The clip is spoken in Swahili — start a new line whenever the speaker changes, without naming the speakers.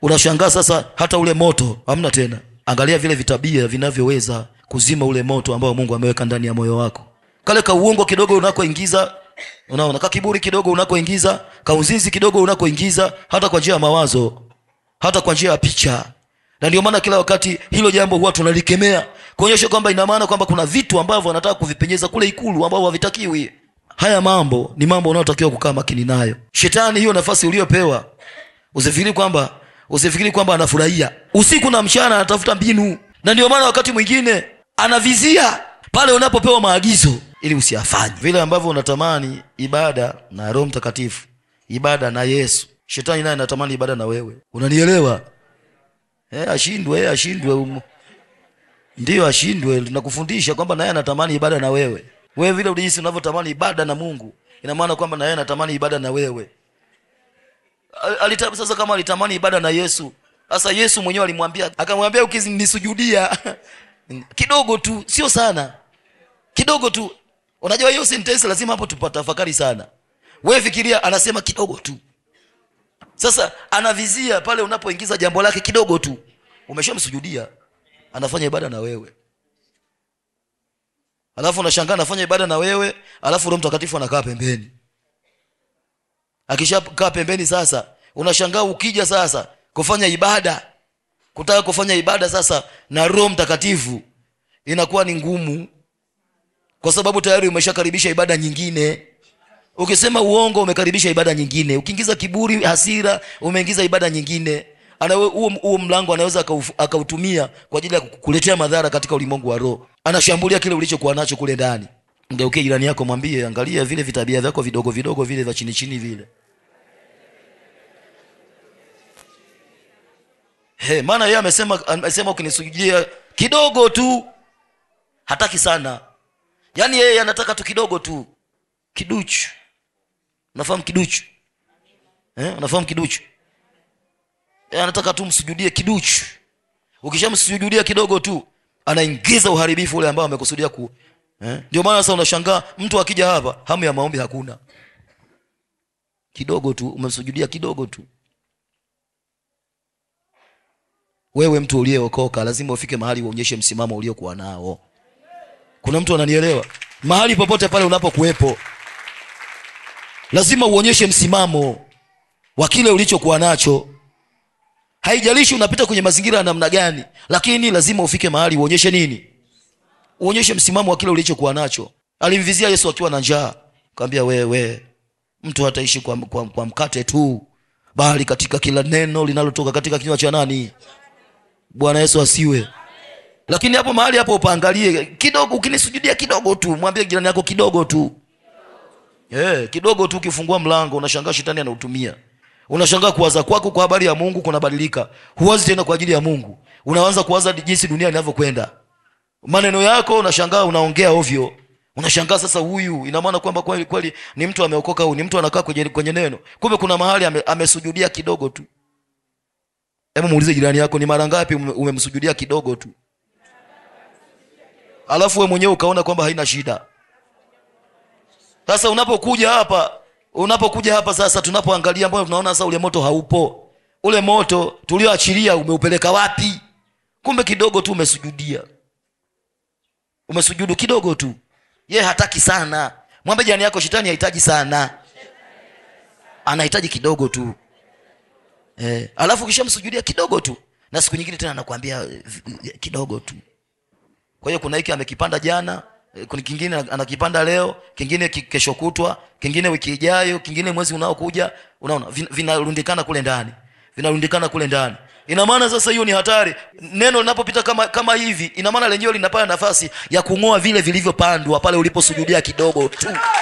Unashangaa sasa hata ule moto hamna tena. Angalia vile vitabia vinavyoweza kuzima ule moto ambao Mungu ameweka ndani ya moyo wako. Kale ka uongo kidogo unakoingiza, unaona, ka kiburi kidogo unakoingiza, ka uzinzi kidogo unakoingiza, hata kwa njia ya mawazo, hata kwa njia ya picha. Na ndio maana kila wakati hilo jambo huwa tunalikemea, kuonyesha kwamba ina maana kwamba kuna vitu ambavyo wanataka kuvipenyeza kule Ikulu ambao havitakiwi. Haya mambo ni mambo unayotakiwa kukaa makini nayo. Shetani, hiyo nafasi uliyopewa, usifikiri kwamba anafurahia. Usiku na mchana anatafuta mbinu. Na ndio maana wakati mwingine anavizia pale unapopewa maagizo ili usiyafanye. Vile ambavyo unatamani ibada na Roho Mtakatifu, ibada na Yesu, Shetani naye anatamani ibada na wewe. Unanielewa? Ashindwe. Ndio ashindwe. Tunakufundisha kwamba naye anatamani ibada na wewe. Wewe vile unajisi unavyotamani ibada na Mungu, ina maana kwamba naye anatamani ibada na wewe. Sasa kama alitamani ibada na Yesu, sasa Yesu mwenyewe akamwambia ukinisujudia kidogo tu, sio sana, kidogo tu. Unajua hiyo sentence lazima hapo tupatafakari sana. Wewe fikiria, anasema kidogo tu. Sasa anavizia pale unapoingiza jambo lake kidogo tu, umeshamsujudia, anafanya ibada na wewe. Alafu unashangaa anafanya ibada na wewe, alafu Roho Mtakatifu anakaa pembeni. Akishakaa pembeni sasa, unashangaa ukija sasa kufanya ibada, kutaka kufanya ibada sasa na Roho Mtakatifu inakuwa ni ngumu, kwa sababu tayari umeshakaribisha ibada nyingine. Ukisema uongo umekaribisha ibada nyingine. Ukiingiza kiburi, hasira, umeingiza ibada nyingine. Huo mlango anaweza akautumia kwa ajili ya kukuletea madhara katika ulimwengu wa roho. Anashambulia kile ulichokuwa nacho kule ndani. Ngeuke jirani yako, mwambie, angalia vile vitabia vyako vidogo vidogo vile vya chini chini vile. Maana yeye amesema ukinisujudia kidogo tu, hataki sana. Yaani yeye anataka tu kidogo tu. Kiduchu. Unafahamu kiduchu? Unafahamu kiduchu? Yeye anataka tu msujudie kiduchu. Ukishamsujudia kidogo tu, anaingiza uharibifu ule ambao amekusudia Ndio maana sasa unashangaa mtu akija hapa hamu ya maombi hakuna. Kidogo tu umemsujudia kidogo tu. Wewe mtu uliyeokoka lazima ufike mahali uonyeshe msimamo uliokuwa nao. Kuna mtu ananielewa? Mahali popote pale unapokuepo, lazima uonyeshe msimamo wa kile ulichokuwa nacho. Haijalishi unapita kwenye mazingira ya namna gani, lakini lazima ufike mahali uonyeshe nini? Uonyeshe msimamo wa kile ulichokuwa nacho. Alimvizia Yesu akiwa na njaa, akamwambia wewe, mtu hataishi kwa mkate tu, bali katika kila neno linalotoka katika kinywa cha nani? Bwana Yesu asiwe. Lakini hapo mahali hapo upaangalie kidogo, ukinisujudia kidogo tu, mwambie jirani yako kidogo tu. Kidogo tu ukifungua mlango unashangaa Shetani anautumia. Unashangaa kuwaza kwako kwa habari ya Mungu kunabadilika. Huwazi tena kwa ajili ya Mungu. Unaanza kuwaza jinsi dunia inavyokwenda. Maneno yako unashangaa unaongea ovyo. Unashangaa sasa huyu ina maana kwamba kweli ni mtu ameokoka, huyu ni mtu anakaa kwenye neno. Kumbe kuna mahali amesujudia kidogo tu. Hebu muulize jirani yako, ni mara ngapi umemsujudia kidogo tu? Alafu wewe mwenyewe ukaona kwamba haina shida. Sasa unapokuja hapa sasa, tunapoangalia mbona tunaona sasa ule moto haupo. Ule moto tulioachilia umeupeleka wapi? Kumbe kidogo tu umesujudia. Umesujudu kidogo tu. Yeye hataki sana. Mwambie jirani yako, Shetani hahitaji sana. Anahitaji kidogo tu. Alafu kishamsujudia kidogo tu, na siku nyingine tena anakuambia kidogo tu. Kwa hiyo kuna hiki amekipanda jana, kuna kingine anakipanda leo, kingine kesho kutwa, kingine wiki ijayo, kingine mwezi unaokuja. Unaona vinarundikana kule ndani. Ina maana sasa hiyo ni hatari. Neno linapopita kama hivi, ina maana lenyewe linapata nafasi ya kung'oa vile vilivyopandwa pale uliposujudia kidogo tu.